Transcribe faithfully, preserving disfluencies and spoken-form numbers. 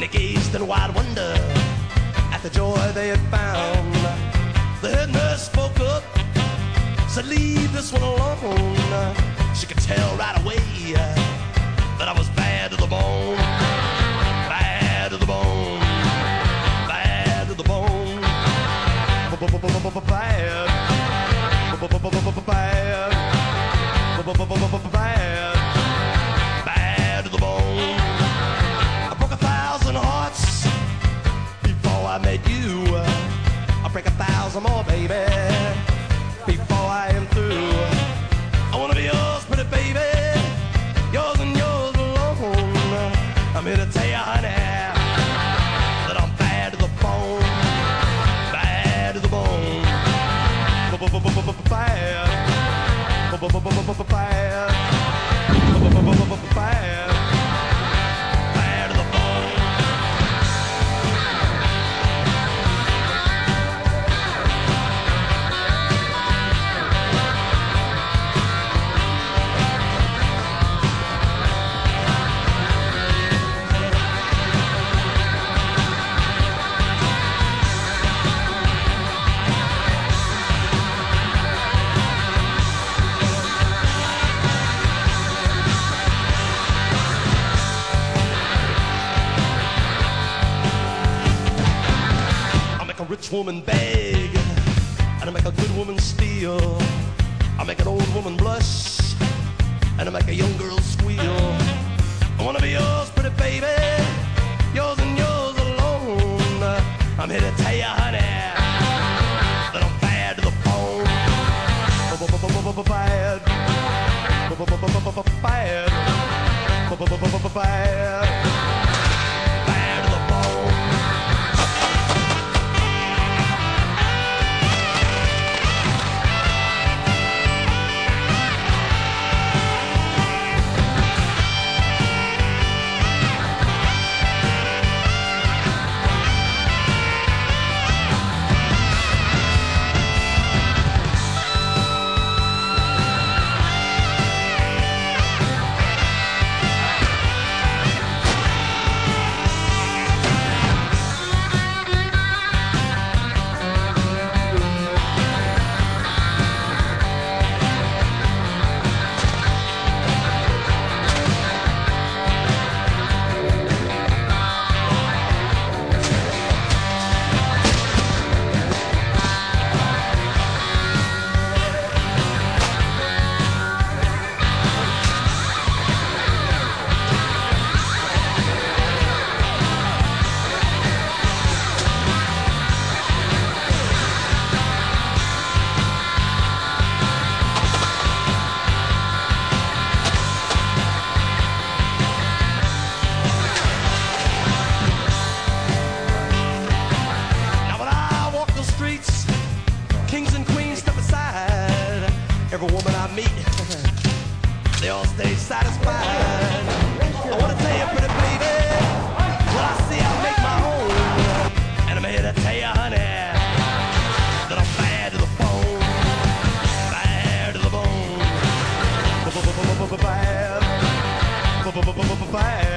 they gazed in wide wonder at the joy they had found. The head nurse spoke up, said, leave this one alone. She could tell right away that I was bad to the bone. Bad to the bone. Bad to the bone. Bad. Bad. Bad. Bad to the bone. I broke a thousand hearts before I met you. I'll break a thousand more, baby, before I am through. I wanna be yours, pretty baby, yours and yours alone. I'm here to tell you, honey, that I'm bad to the bone. Bad to the bone. Bad. Bad. Bad. Bad to the bone. A rich woman beg, and I make a good woman steal. I make an old woman blush, and I make a young girl squeal. I wanna be yours, pretty baby, yours and yours alone. I'm here to tell you, honey, that I'm bad to the bone. Bad. Bad. Bad. Every woman I meet, they all stay satisfied. I wanna tell you, pretty baby, what I see I make my own. And I'm here to tell you, honey, that I'm bad to the bone. Bad to the bone. Bad. Bad.